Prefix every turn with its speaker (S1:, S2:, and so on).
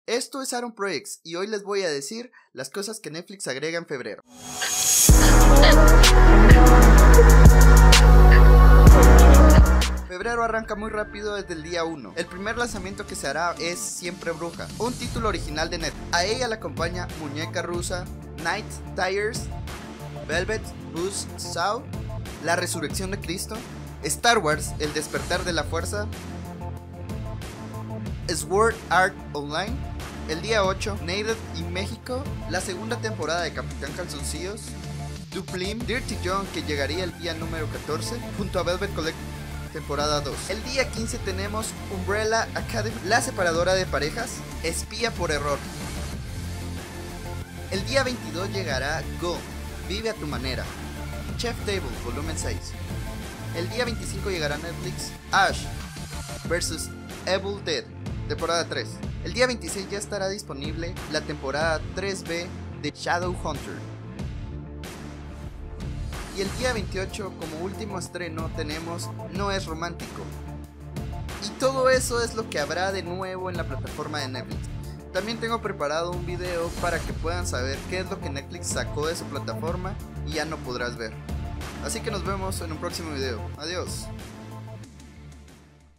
S1: Esto es Aaron Projects y hoy les voy a decir las cosas que Netflix agrega en febrero. Febrero arranca muy rápido desde el día 1. El primer lanzamiento que se hará es Siempre Bruja, un título original de Netflix. A ella la acompaña Muñeca Rusa, Night Tires, Velvet Buzzsaw, La Resurrección de Cristo, Star Wars, El Despertar de la Fuerza, Sword Art Online, el día 8, Nated y México, la segunda temporada de Capitán Calzoncillos, Duplin, Dirty John, que llegaría el día número 14, junto a Velvet Collective temporada 2. El día 15 tenemos Umbrella Academy, la separadora de parejas, Espía por error. El día 22 llegará Go, Vive a tu manera, Chef Table, volumen 6. El día 25 llegará Netflix Ash vs Evil Dead, temporada 3. El día 26 ya estará disponible la temporada 3B de Shadowhunter. Y el día 28 como último estreno tenemos No es romántico. Y todo eso es lo que habrá de nuevo en la plataforma de Netflix. También tengo preparado un video para que puedan saber qué es lo que Netflix sacó de su plataforma y ya no podrás ver. Así que nos vemos en un próximo video. Adiós.